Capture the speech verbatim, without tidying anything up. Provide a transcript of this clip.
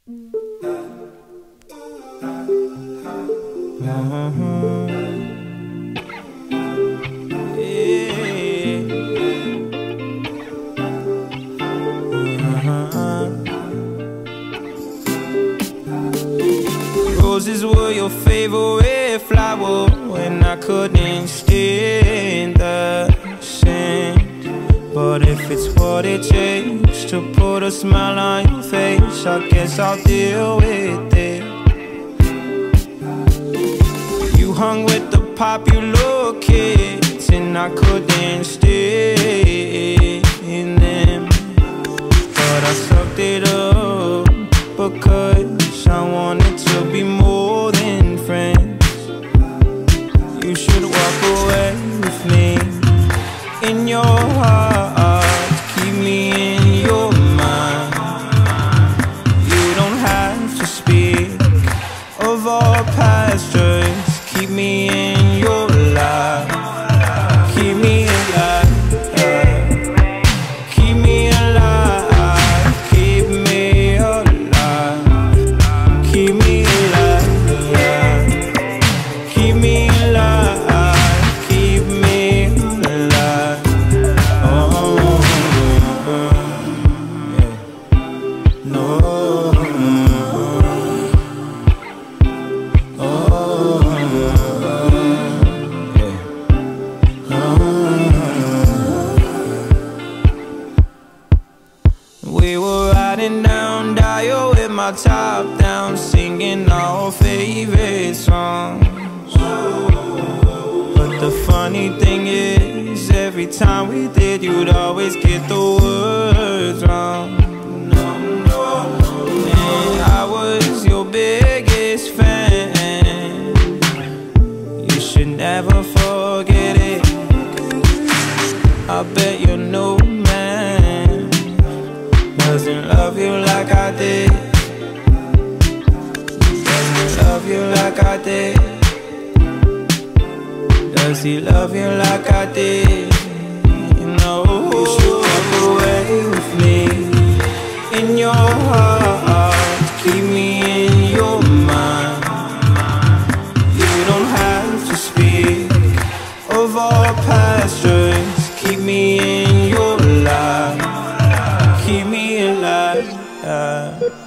Roses were your favorite flower when I couldn't stand the scent. But if it's what it takes to put a smile on your face, I guess I'll deal with it. You hung with the popular kids and I couldn't stay in them, but I sucked it up because I wanted to be more than friends. You should walk away with me in your heart, keep me in your mind. You don't have to speak of our past, just keep me in your life. Keep me alive, keep me alive, keep me alive, keep me alive, keep me alive, keep me alive. Oh, yeah. No. We were riding down Dial with my top down, singing our favorite songs. But the funny thing is, every time we did, you'd always get the words wrong. And I was your biggest fan. You should never forget it. I bet you know doesn't love you like I did. Doesn't love you like I did. Does he love you like I did? You know, you should walk away with me in your heart, keep me in your mind. You don't have to speak of our past, just keep me in your life. Keep me alive.